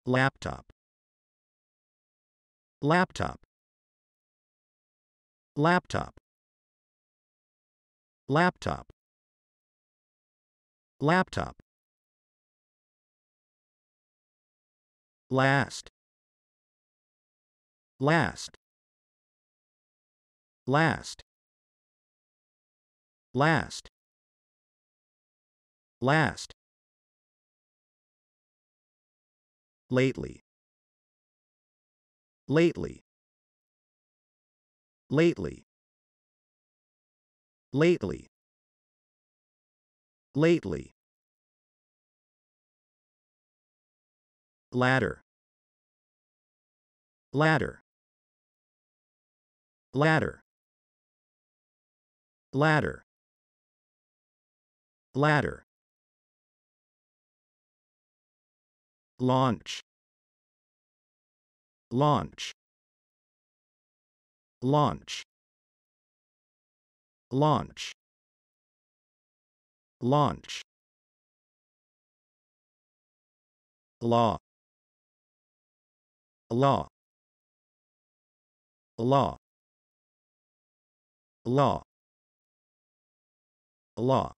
laptop, laptop, laptop, laptop, laptop, last, last, last, last, last, lately, lately, lately, lately, lately, ladder, ladder, ladder, ladder, ladder, launch, launch, launch, launch, launch, law, law, law, law, law.